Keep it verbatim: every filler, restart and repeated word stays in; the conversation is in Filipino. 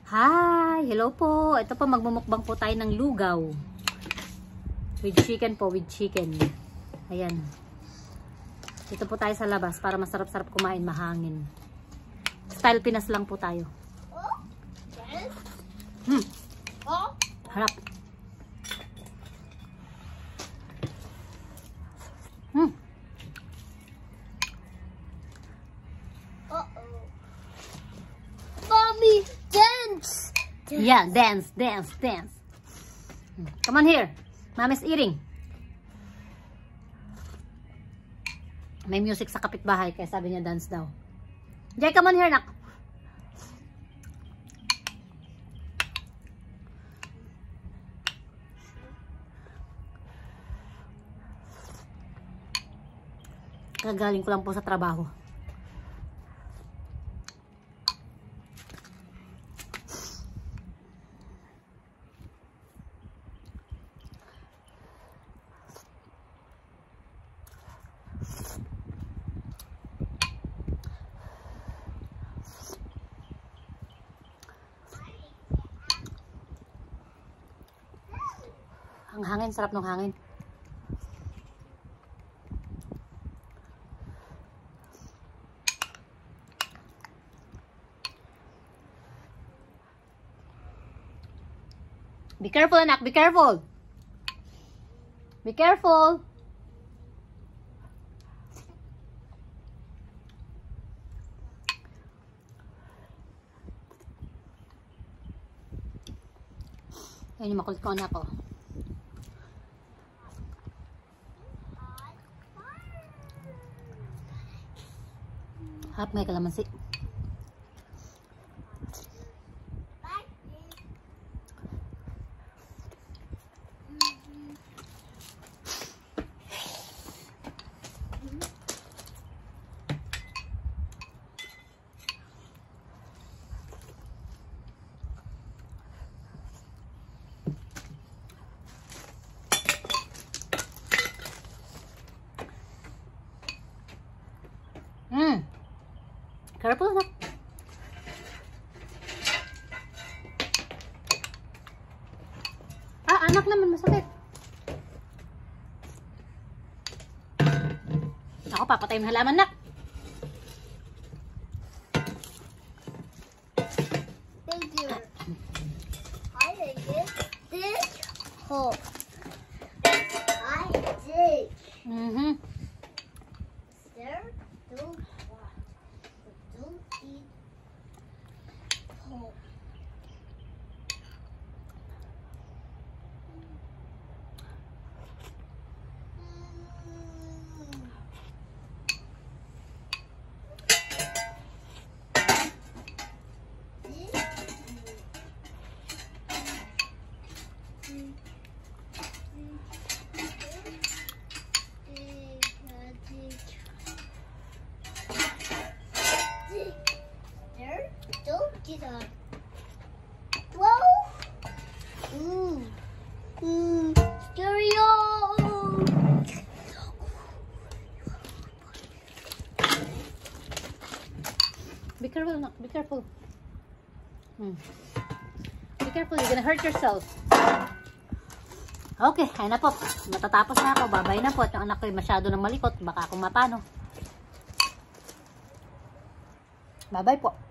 Hi! Hello po! Ito po, magmumukbang po tayo ng lugaw. With chicken po, with chicken. Ayan. Dito po tayo sa labas para masarap-sarap kumain, mahangin. Style Pinas lang po tayo. Hmm. Harap. Hmm. Mommy, dance! Yeah, dance, dance, dance. Come on here. Mommy's eating. May music sa kapitbahay kaya sabi niya dance daw. Jay, come on here, nak. Kagaling ko lang po sa trabaho. Ang hangin, sarap ng hangin. Be careful, anak. Be careful. Be careful. Ayun yung makulit ko, anak ko. Harap may kalamansi. Hmm. Careful, anak. Ah, anak naman, masakit. Ako, papatay yung halaman, nak. Thank you. I dig this hole. I dig. Mm-hmm. There, don't watch. Don't eat hole. There, don't get up. Whoa! Ooh, ooh, stereo. Be careful, anak. Be careful. Hmm. Be careful, you're gonna hurt yourself. Okay, ayun na po. Matatapos na ako. Babay na po. At yung anak ko ay masyado nang malikot. Baka akong mapano. Bye-bye po.